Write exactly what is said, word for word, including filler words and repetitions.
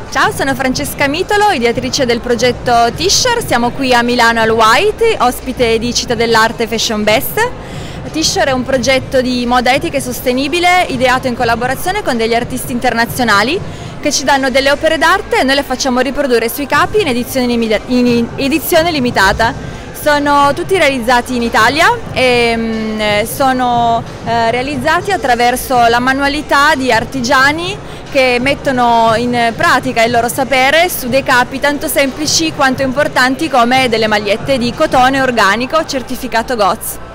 Ciao, sono Francesca Mitolo, ideatrice del progetto T-Shore. Siamo qui a Milano al White, ospite di Città dell'Arte Fashion Best. T-Shore è un progetto di moda etica e sostenibile ideato in collaborazione con degli artisti internazionali che ci danno delle opere d'arte e noi le facciamo riprodurre sui capi in edizione, in edizione limitata. Sono tutti realizzati in Italia e mh, sono eh, realizzati attraverso la manualità di artigiani che mettono in pratica il loro sapere su dei capi tanto semplici quanto importanti come delle magliette di cotone organico certificato G O T S.